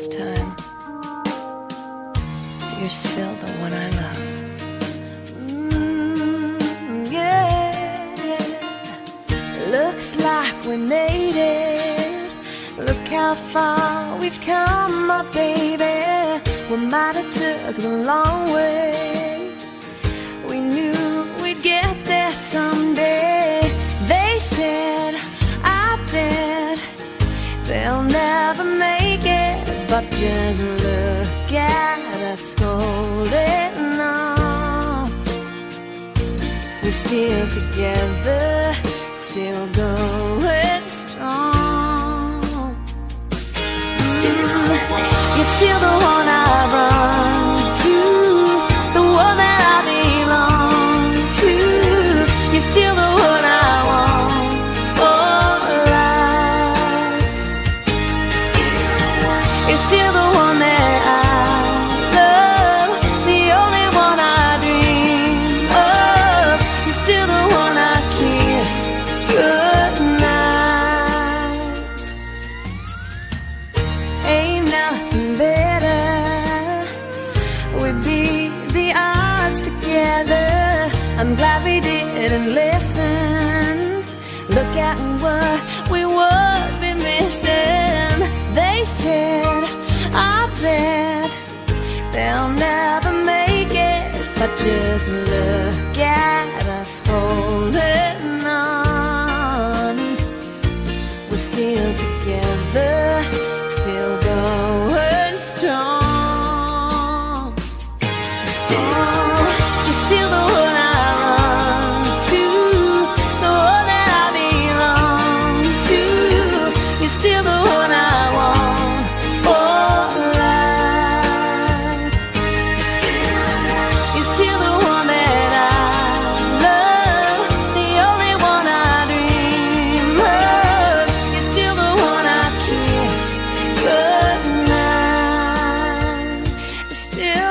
this time, you're still the one I love. Yeah. Looks like we made it. Look how far we've come, my baby. We might have took the long way. We knew we'd get there someday. They said, I bet they'll never make it, but just look at us holding on. We're still together, still going strong. You're still the one I run to, the one that I belong to. You're still the one I want for life. You're still the one that I love, the only one I dream of. You're still the one I kiss goodnight. Ain't nothing better. We'd beat the odds together. I'm glad we didn't listen. Look at what we would be missing. They said, I bet they'll never make it, but just look at us holding on. We're still together, still going strong. You're still the one I run to, the one that I belong to. You're still the one I want for life. You're still the one that I love, the only one I dream of. You're still the one I kiss goodnight. You're still